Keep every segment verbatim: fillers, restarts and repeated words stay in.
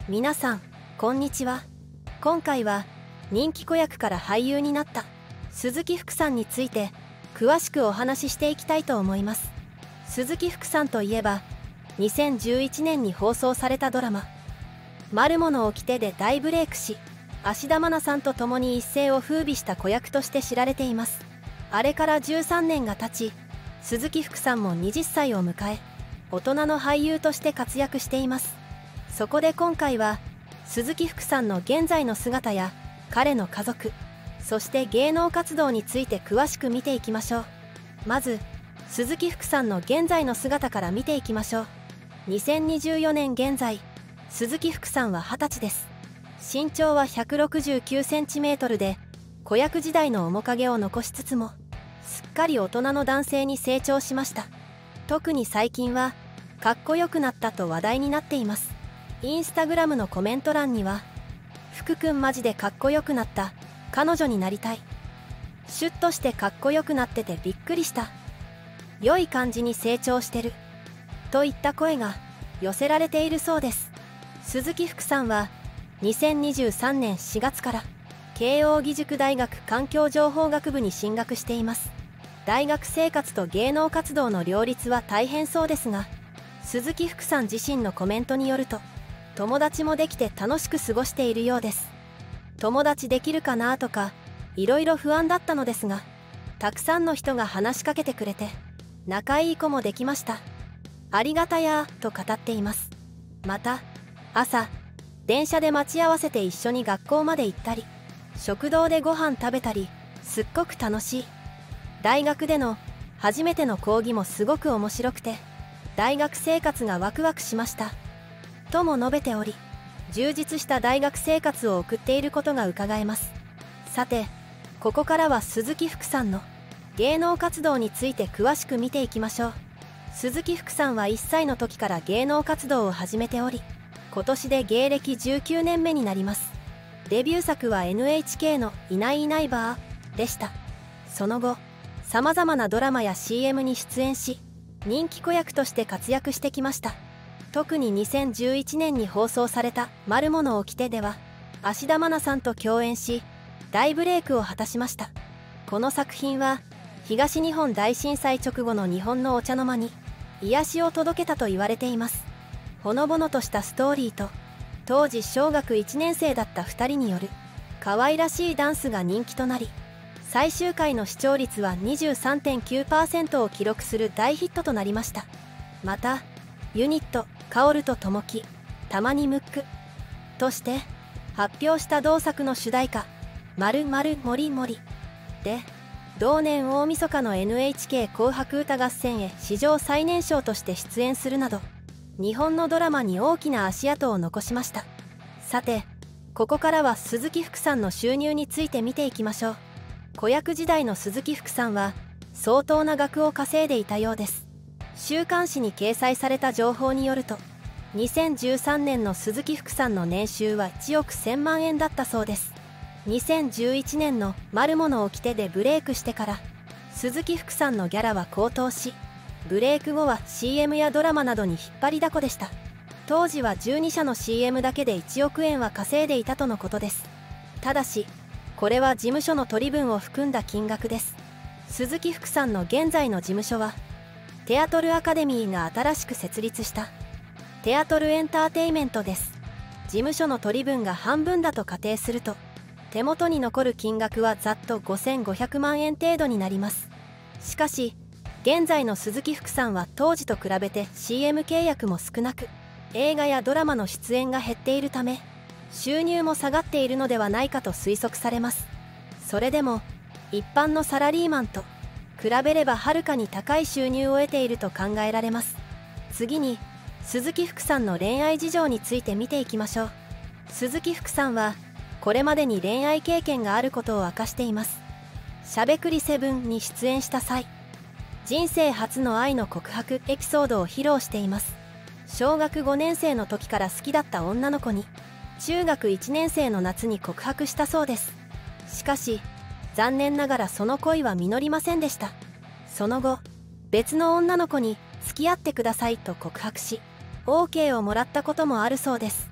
皆さんこんにちは。今回は人気子役から俳優になった鈴木福さんについて詳しくお話ししていきたいと思います。鈴木福さんといえばにせんじゅういちねんに放送されたドラマ「マルモの掟」で大ブレイクし、芦田愛菜さんと共に一世を風靡した子役として知られています。あれからじゅうさんねんが経ち、鈴木福さんもはたちを迎え、大人の俳優として活躍しています。そこで今回は鈴木福さんの現在の姿や彼の家族、そして芸能活動について詳しく見ていきましょう。まず鈴木福さんの現在の姿から見ていきましょう。にせんにじゅうよねん現在、鈴木福さんははたちです。身長はひゃくろくじゅうきゅうセンチメートルで、子役時代の面影を残しつつもすっかり大人の男性に成長しました。特に最近はかっこよくなったと話題になっています。インスタグラムのコメント欄には「福くんマジでかっこよくなった、彼女になりたい、シュッとしてかっこよくなっててびっくりした、良い感じに成長してる」といった声が寄せられているそうです。鈴木福さんはにせんにじゅうさんねんしがつから慶應義塾大学環境情報学部に進学しています。大学生活と芸能活動の両立は大変そうですが、鈴木福さん自身のコメントによると、友達もできて楽しく過ごしているようです。友達できるかなとかいろいろ不安だったのですが、たくさんの人が話しかけてくれて仲いい子もできました。ありがたやーと語っています。また朝電車で待ち合わせて一緒に学校まで行ったり、食堂でご飯食べたり、すっごく楽しい。大学での初めての講義もすごく面白くて、大学生活がワクワクしましたとも述べており、充実した大学生活を送っていることがうかがえます。さてここからは鈴木福さんの芸能活動について詳しく見ていきましょう。鈴木福さんはいっさいの時から芸能活動を始めており、今年で芸歴じゅうきゅうねんめになります。デビュー作は エヌエイチケー の「いないいないばー」でした。その後さまざまなドラマや シーエム に出演し、人気子役として活躍してきました。特ににせんじゅういちねんに放送された「マルモの掟」では芦田愛菜さんと共演し大ブレイクを果たしました。この作品は東日本大震災直後の日本のお茶の間に癒しを届けたと言われています。ほのぼのとしたストーリーと、当時小学いちねん生だったふたりによる可愛らしいダンスが人気となり、最終回の視聴率は にじゅうさんてんきゅうパーセント を記録する大ヒットとなりました。またユニット薫と友樹、たまにムックとして発表した同作の主題歌「まるまるもりもり」で同年大晦日の エヌエイチケー 紅白歌合戦へ史上最年少として出演するなど、日本のドラマに大きな足跡を残しました。さてここからは鈴木福さんの収入について見ていきましょう。子役時代の鈴木福さんは相当な額を稼いでいたようです。週刊誌に掲載された情報によると、にせんじゅうさんねんの鈴木福さんの年収はいちおくせんまんえんだったそうです。にせんじゅういちねんの「マルモの掟」でブレイクしてから鈴木福さんのギャラは高騰し、ブレイク後は シーエム やドラマなどに引っ張りだこでした。当時はじゅうにしゃの シーエム だけでいちおくえんは稼いでいたとのことです。ただしこれは事務所の取り分を含んだ金額です。鈴木福さんの現在の事務所はテアトルアカデミーが新しく設立したテアトルエンターテイメントです。事務所の取り分が半分だと仮定すると、手元に残る金額はざっとごせんごひゃくまんえん程度になります。しかし現在の鈴木福さんは当時と比べて シーエム 契約も少なく、映画やドラマの出演が減っているため収入も下がっているのではないかと推測されます。それでも一般のサラリーマンと比べればはるかに高い収入を得ていると考えられます。次に鈴木福さんの恋愛事情について見ていきましょう。鈴木福さんはこれまでに恋愛経験があることを明かしています。しゃべくりセブンに出演した際、人生初の愛の告白エピソードを披露しています。小学ごねん生の時から好きだった女の子に中学いちねん生の夏に告白したそうです。しかし残念ながらその恋は実りませんでした。その後別の女の子に付き合ってくださいと告白し オーケー をもらったこともあるそうです。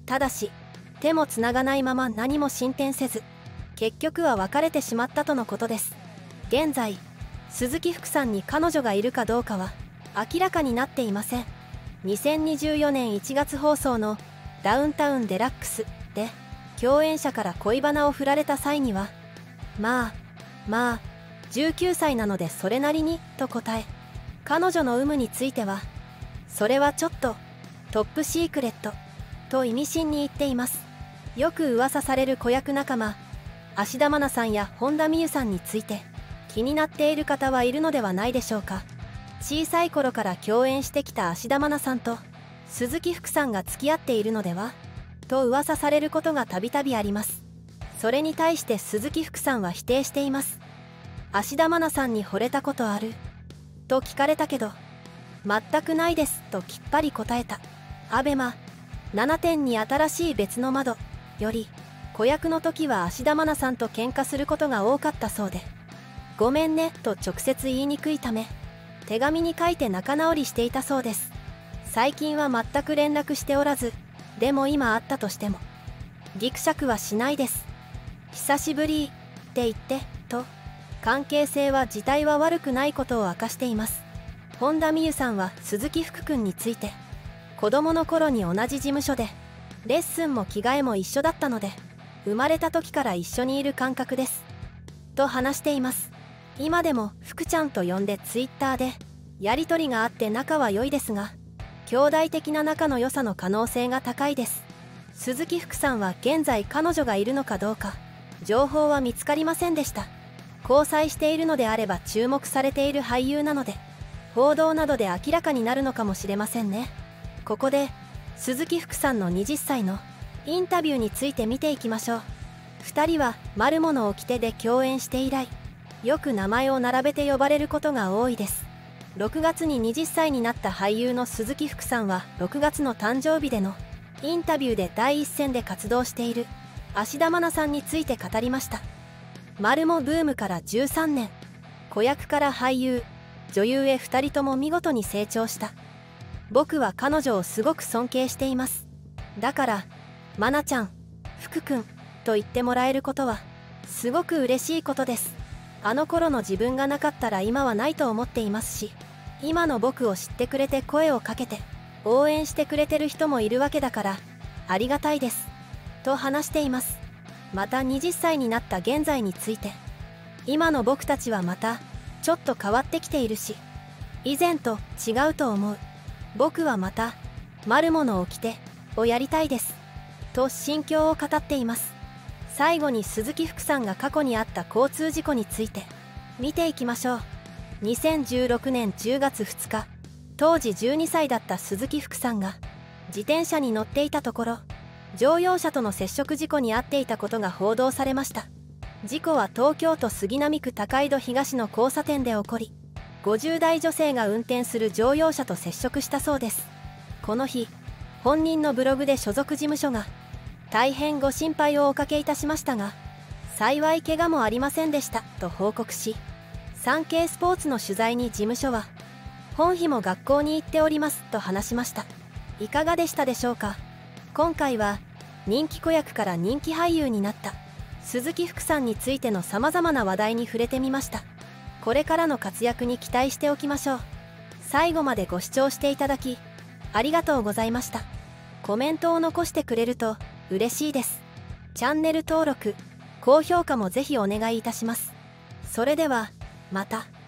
ただし手もつながないまま何も進展せず、結局は別れてしまったとのことです。現在鈴木福さんに彼女がいるかどうかは明らかになっていません。にせんにじゅうよねんいちがつ放送の「ダウンタウンデラックス」で共演者から恋バナを振られた際には「まあまあじゅうきゅうさいなのでそれなりに」と答え、彼女の有無については「それはちょっとトップシークレット」と意味深に言っています。よく噂される子役仲間芦田愛菜さんや本田望結さんについて気になっている方はいるのではないでしょうか。小さい頃から共演してきた芦田愛菜さんと鈴木福さんが付き合っているのではと噂されることがたびたびあります。それに対して鈴木福さんは否定しています。芦田愛菜さんに惚れたことあると聞かれたけど全くないですときっぱり答えた。アベマななてんに新しい別の窓より子役の時は芦田愛菜さんと喧嘩することが多かったそうで、ごめんねと直接言いにくいため手紙に書いて仲直りしていたそうです。最近は全く連絡しておらず、でも今会ったとしてもギクシャクはしないです。久しぶりって言ってと関係性は自体は悪くないことを明かしています。本田望結さんは鈴木福君について子供の頃に同じ事務所でレッスンも着替えも一緒だったので生まれた時から一緒にいる感覚ですと話しています。今でも福ちゃんと呼んでツイッターでやり取りがあって仲は良いですが、兄弟的な仲の良さの可能性が高いです。鈴木福さんは現在彼女がいるのかどうか情報は見つかりませんでした。交際しているのであれば注目されている俳優なので報道などで明らかになるのかもしれませんね。ここで鈴木福さんのはたちのインタビューについて見ていきましょう。ふたりは「丸物を着て」で共演して以来よく名前を並べて呼ばれることが多いです。ろくがつにはたちになった俳優の鈴木福さんはろくがつの誕生日でのインタビューで第一線で活動している芦田愛菜さんについて語りました。丸もブームからじゅうさんねん、子役から俳優女優へふたりとも見事に成長した。僕は彼女をすごく尊敬しています。だから愛菜ちゃん、福くんと言ってもらえることはすごく嬉しいことです。あの頃の自分がなかったら今はないと思っていますし、今の僕を知ってくれて声をかけて応援してくれてる人もいるわけだからありがたいですと話しています。またはたちになった現在について、今の僕たちはまたちょっと変わってきているし以前と違うと思う。僕はまた「丸物を着て」をやりたいですと心境を語っています。最後に鈴木福さんが過去にあった交通事故について見ていきましょう。にせんじゅうろくねんじゅうがつふつか、当時じゅうにさいだった鈴木福さんが自転車に乗っていたところ乗用車との接触事故に遭っていたことが報道されました。事故は東京都杉並区高井戸東の交差点で起こり、ごじゅうだい女性が運転する乗用車と接触したそうです。この日、本人のブログで所属事務所が大変ご心配をおかけいたしましたが幸い怪我もありませんでしたと報告し、サンケイスポーツの取材に事務所は本日も学校に行っておりますと話しました。いかがでしたでしょうか。今回は人気子役から人気俳優になった鈴木福さんについてのさまざまな話題に触れてみました。これからの活躍に期待しておきましょう。最後までご視聴していただきありがとうございました。コメントを残してくれると嬉しいです。チャンネル登録、高評価もぜひお願いいたします。それではまた。